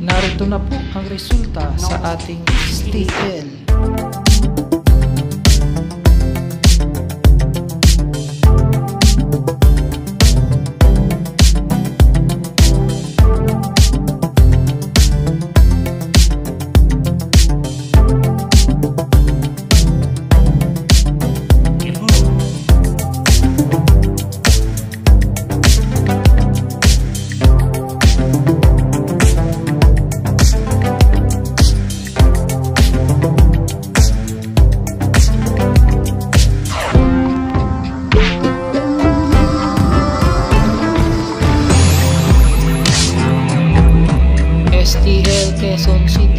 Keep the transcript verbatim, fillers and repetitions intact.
Narito na po ang resulta sa ating S T L. S T L Quezon City.